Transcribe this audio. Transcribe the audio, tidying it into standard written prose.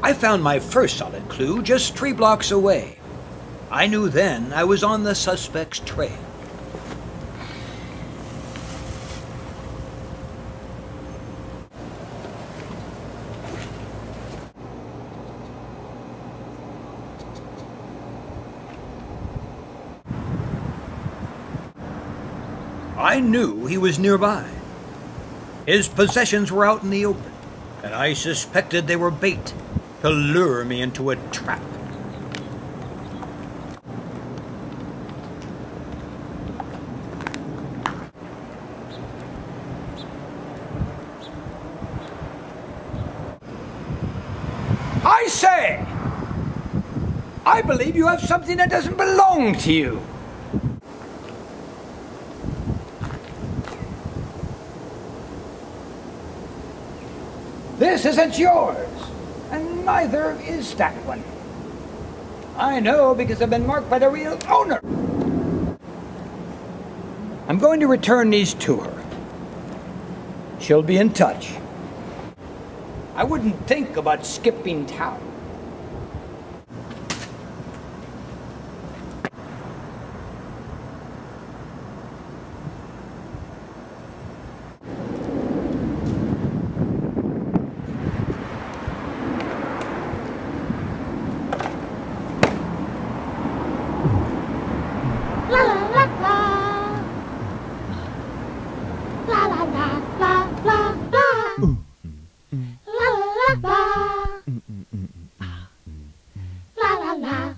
I found my first solid clue just 3 blocks away. I knew then I was on the suspect's trail. I knew he was nearby. His possessions were out in the open, and I suspected they were bait to lure me into a trap. I say! I believe you have something that doesn't belong to you. This isn't yours, and neither is that one. I know because I've been marked by the real owner. I'm going to return these to her. She'll be in touch. I wouldn't think about skipping town. La la la.